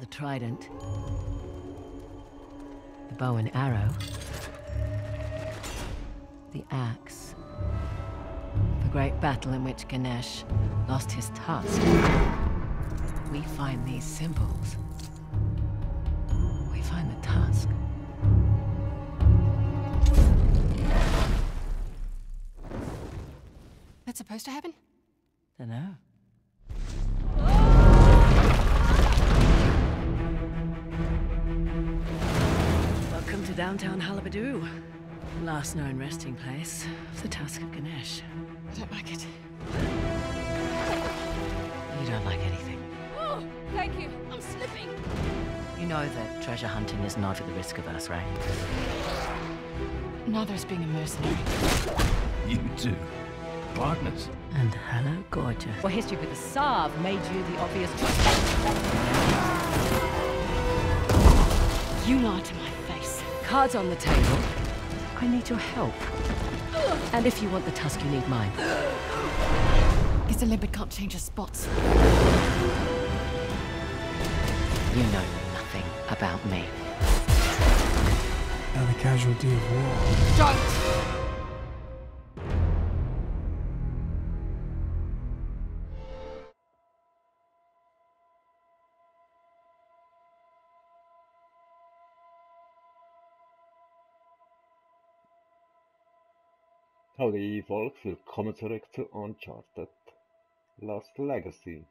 the trident, the bow and arrow, the axe, the great battle in which Ganesh lost his tusk. We find these symbols. We find the tusk. That's supposed to happen? Dunno. Welcome to downtown Halabadu. Last known resting place of the Tusk of Ganesh. I don't like it. You don't like anything. Oh, thank you. I'm slipping. You know that treasure hunting is not at the risk of us, right? Neither is being a mercenary. You too. Partners. And hello, gorgeous. Well, history with the Sav made you the obvious choice. You lied to my face. Cards on the table. I need your help. And if you want the tusk, you need mine. Guess a limpet can't change his spots. You know nothing about me. Now the casualty of war. Don't! Howdy Volk, willkommen zurück zu Uncharted Lost Legacy.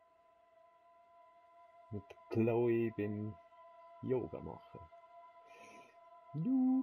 Mit Chloe beim Yoga machen. Juhu.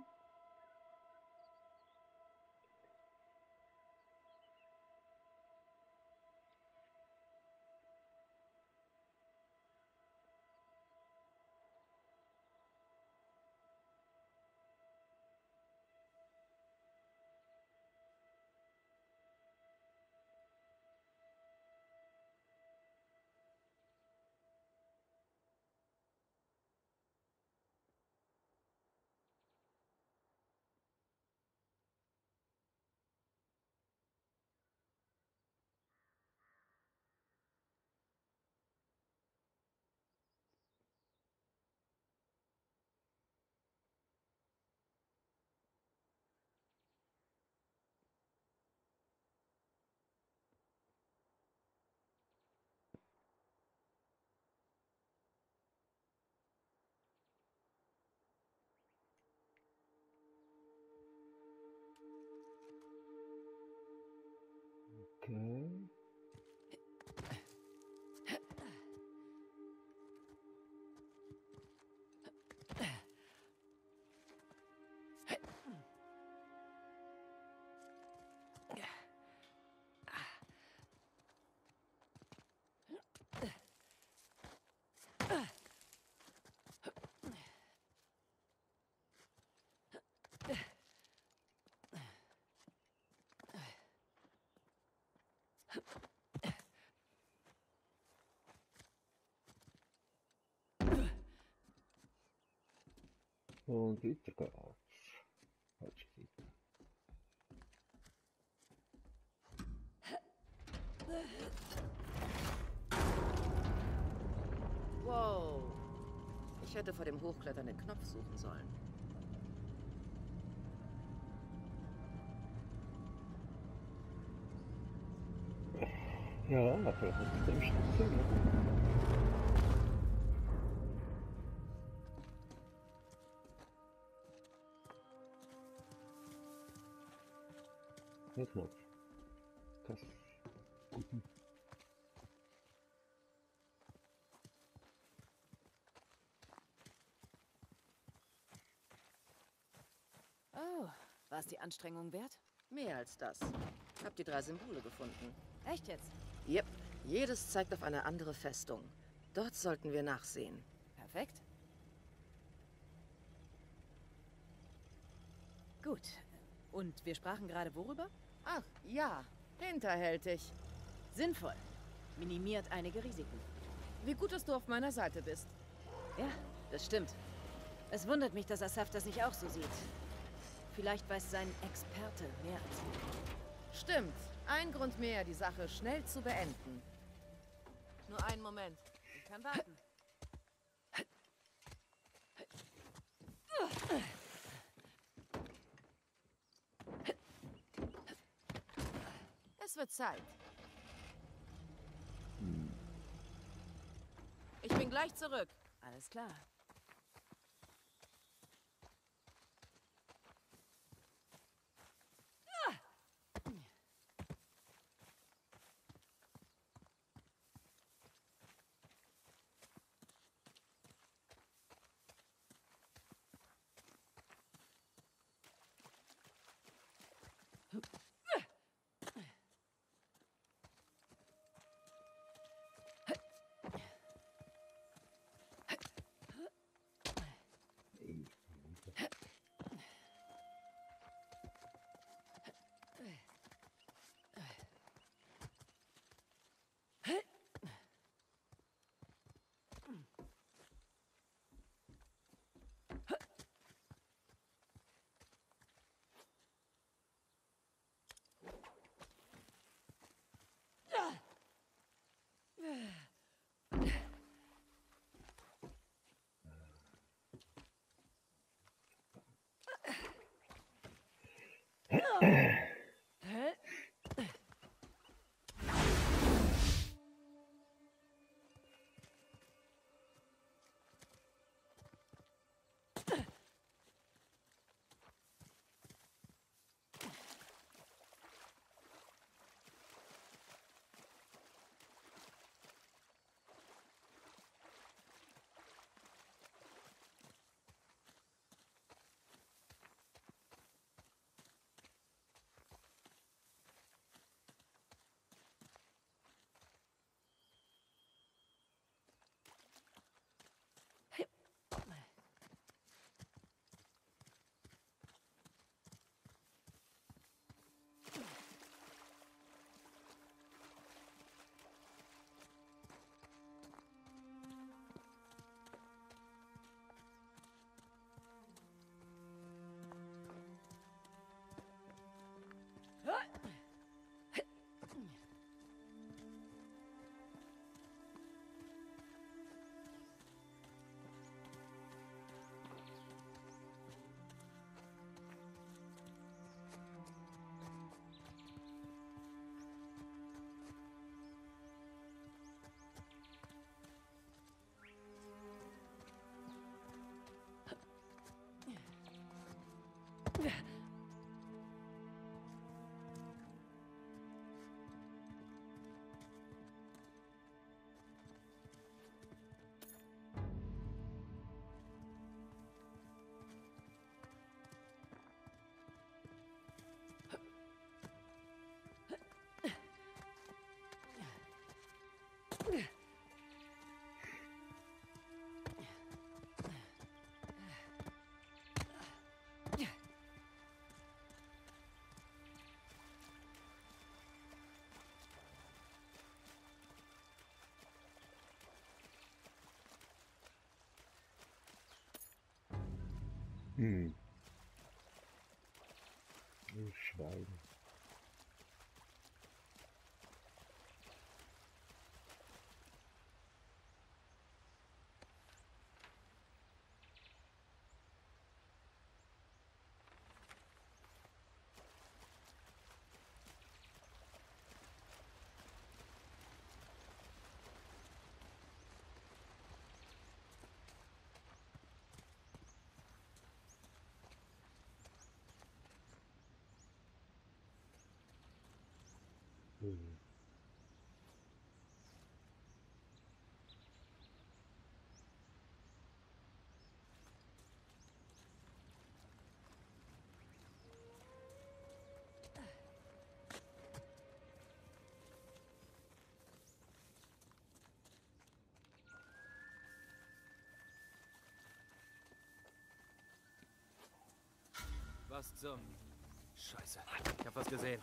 Okay. Und weiter geht's. Falsche Seite. Wow. Ich hätte vor dem Hochklettern den Knopf suchen sollen. Ja, vielleicht ist dem Schlüssel. Der Knopf. Krass. Oh, war es die Anstrengung wert? Mehr als das. Hab die 3 Symbole gefunden. Echt jetzt? Yep. Jedes zeigt auf eine andere Festung. Dort sollten wir nachsehen. Perfekt. Gut. Und wir sprachen gerade worüber? Ach, ja. Hinterhältig. Sinnvoll. Minimiert einige Risiken. Wie gut, dass du auf meiner Seite bist. Ja, das stimmt. Es wundert mich, dass Asaf das nicht auch so sieht. Vielleicht weiß sein Experte mehr als wir. Stimmt. Ein Grund mehr, die Sache schnell zu beenden. Nur einen Moment. Ich kann warten. Es wird Zeit. Ich bin gleich zurück. Alles klar. Schwein. Was zum... Scheiße. Ich hab was gesehen.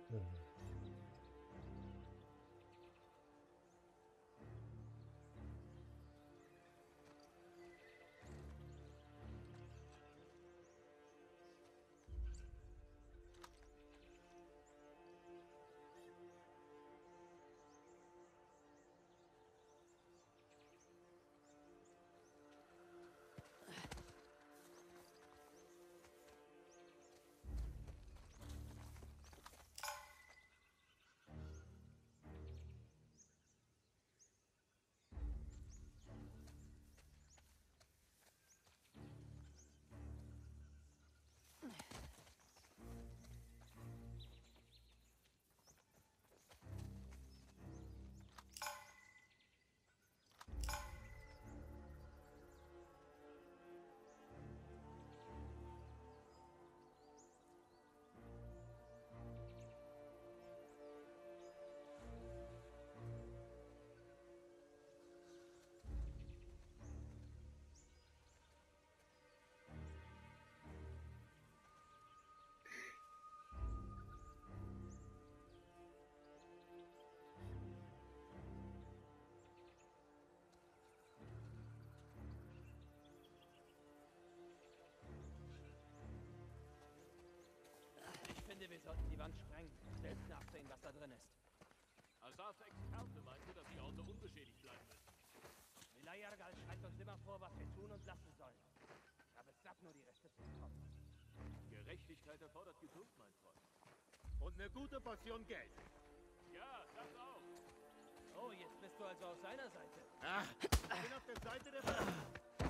Ich finde, wir sollten die Wand sprengen. Selbst nachsehen, was da drin ist. Asaf Experte meinte, dass die Orte unbeschädigt bleiben müssen. Milayargal schreibt uns immer vor, was wir tun und lassen sollen. Ich habe es satt, nur die Reste zu bekommen. Gerechtigkeit erfordert Geduld, mein Freund. Und eine gute Portion Geld. Ja, das auch. Oh, jetzt bist du also auf seiner Seite. Ach, ich bin auf der Seite der Bösen.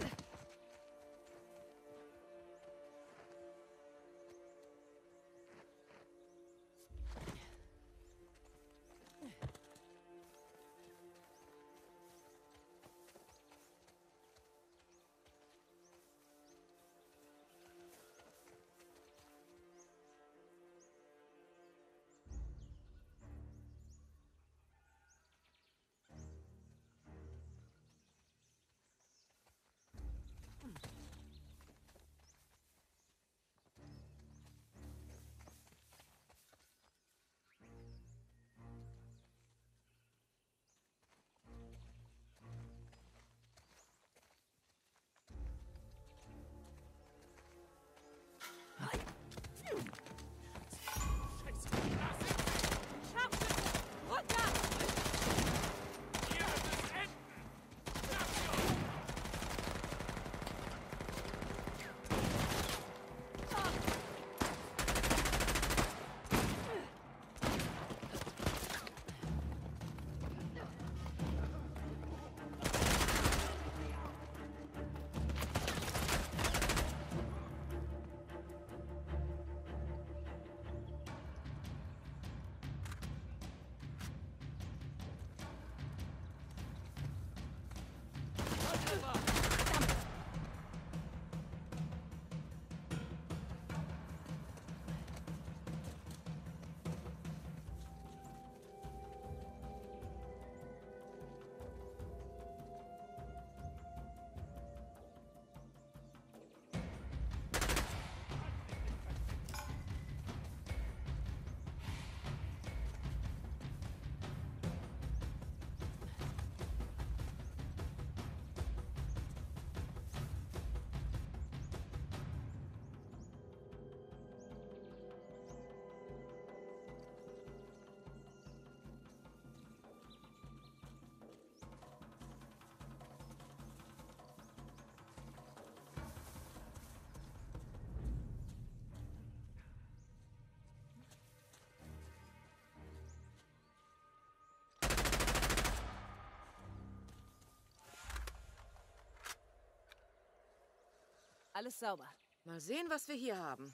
Alles sauber. Mal sehen, was wir hier haben.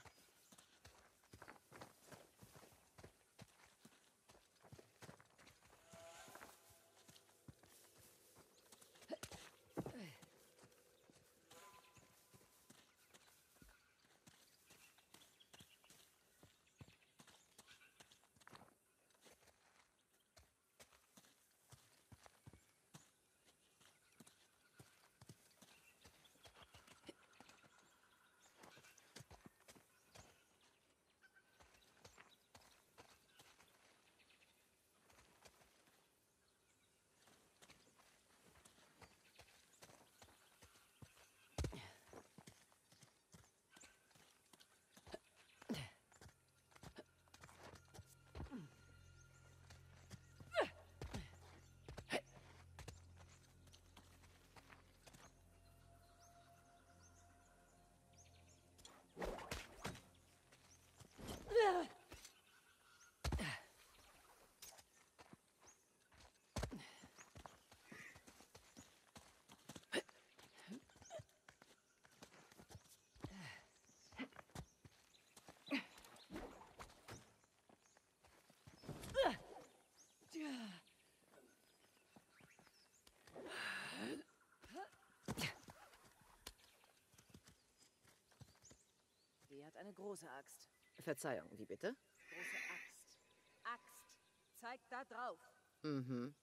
eine große Axt. Verzeihung, wie bitte? Große Axt. Axt. Zeig da drauf. Mhm.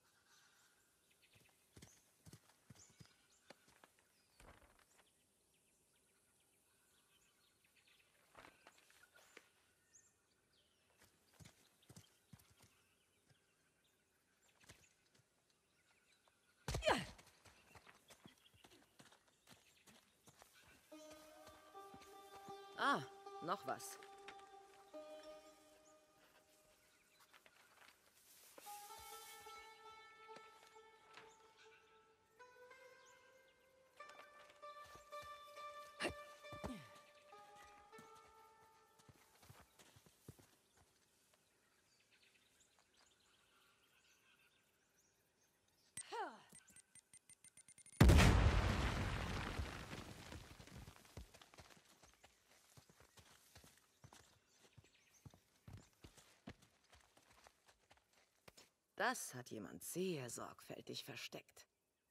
Ah, noch was. Das hat jemand sehr sorgfältig versteckt.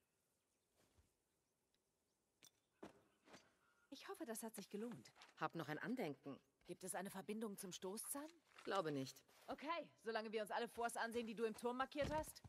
Ich hoffe, das hat sich gelohnt. Hab noch ein Andenken. Gibt es eine Verbindung zum Stoßzahn? Glaube nicht. Okay, solange wir uns alle Forts ansehen, die du im Turm markiert hast.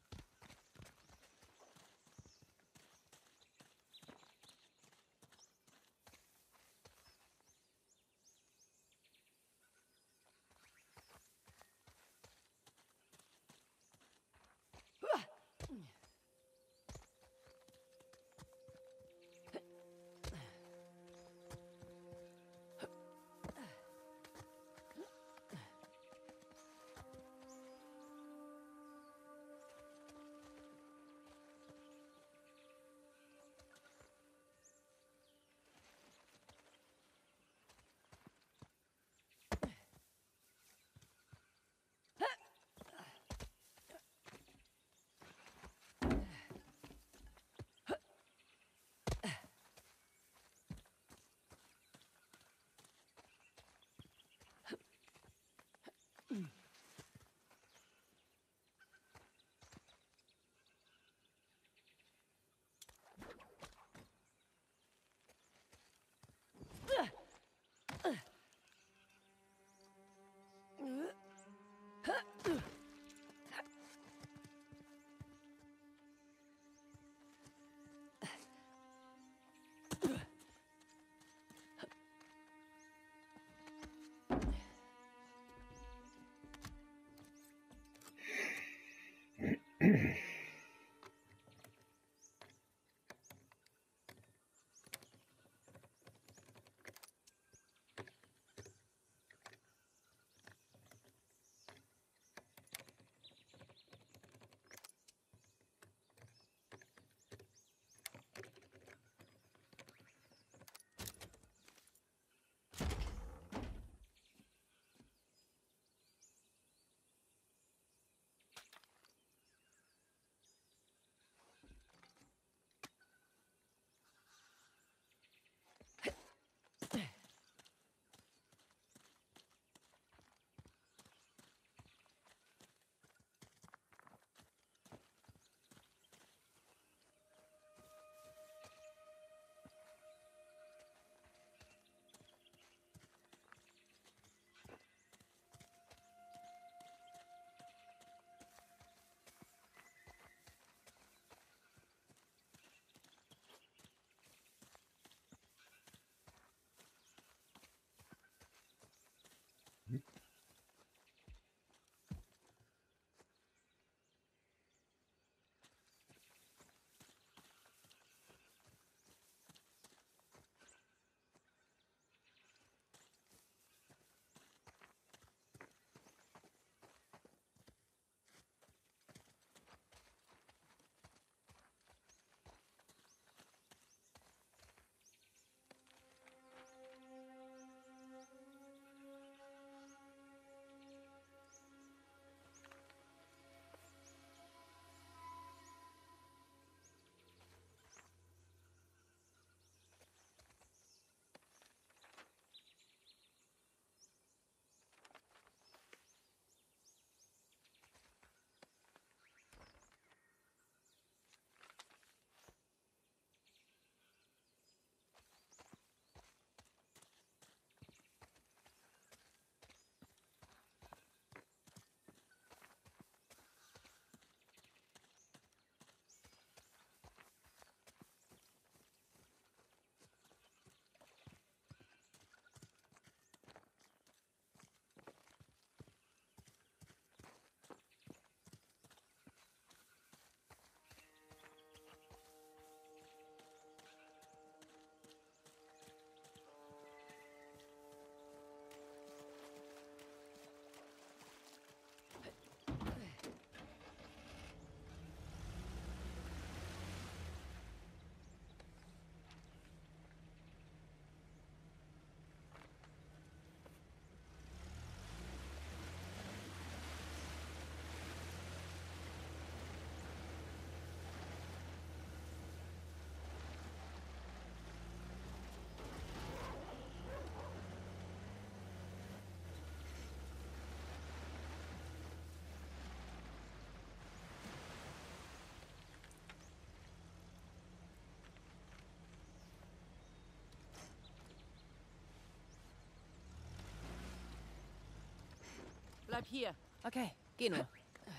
bleib hier. Okay, geh nur.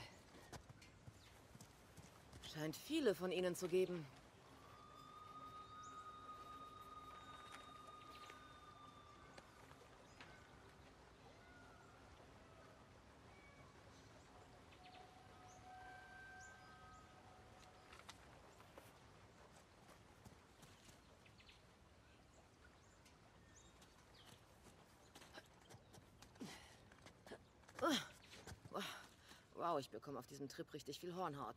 Scheint viele von ihnen zu geben. Wow, ich bekomme auf diesem Trip richtig viel Hornhaut.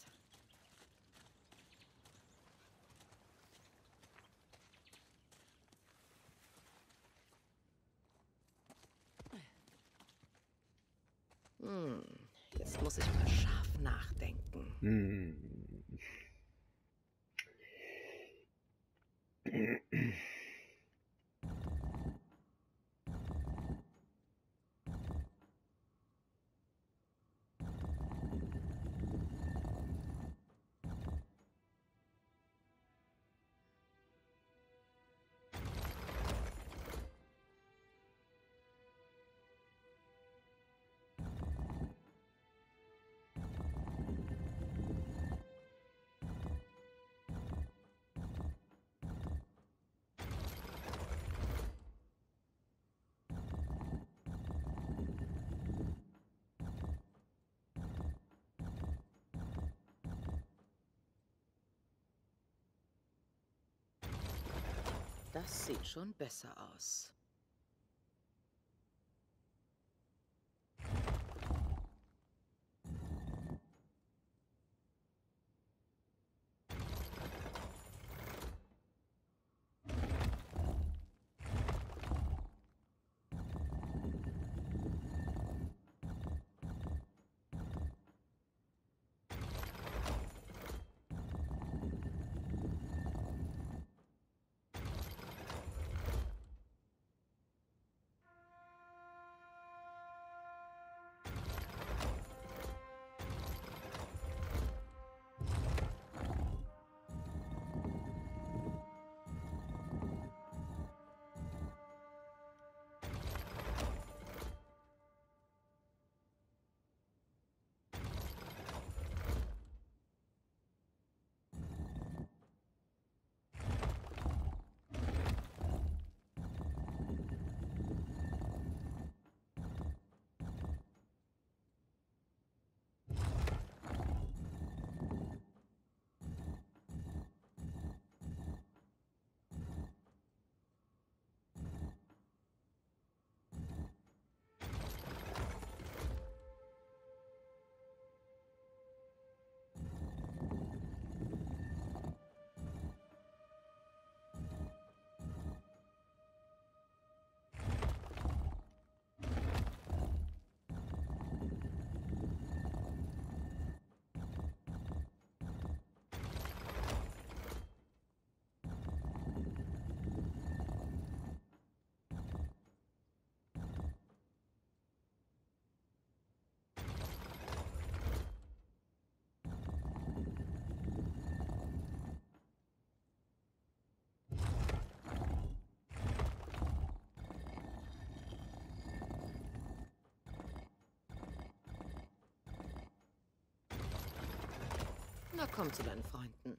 Jetzt muss ich mal scharf nachdenken. Das sieht schon besser aus. Na komm zu deinen Freunden.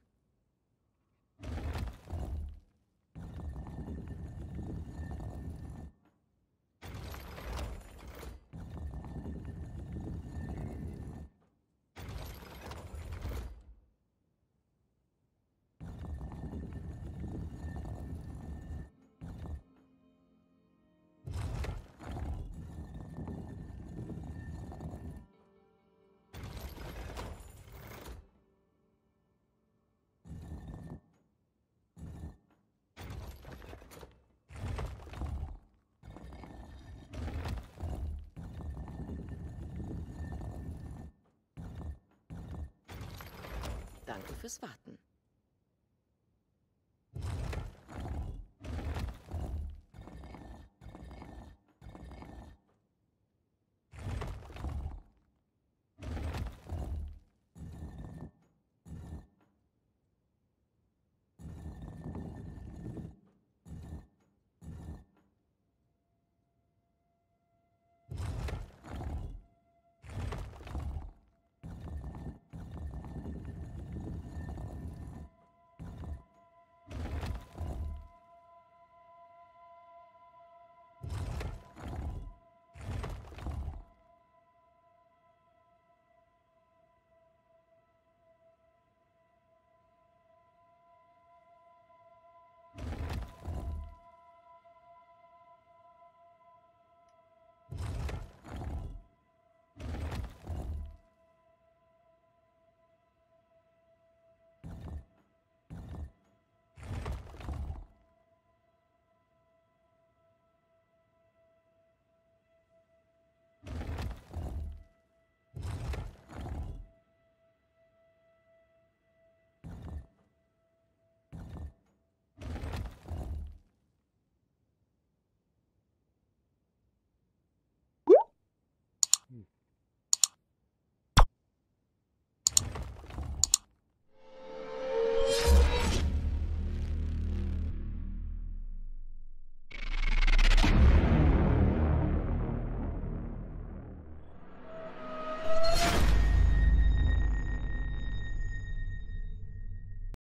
Danke fürs Warten.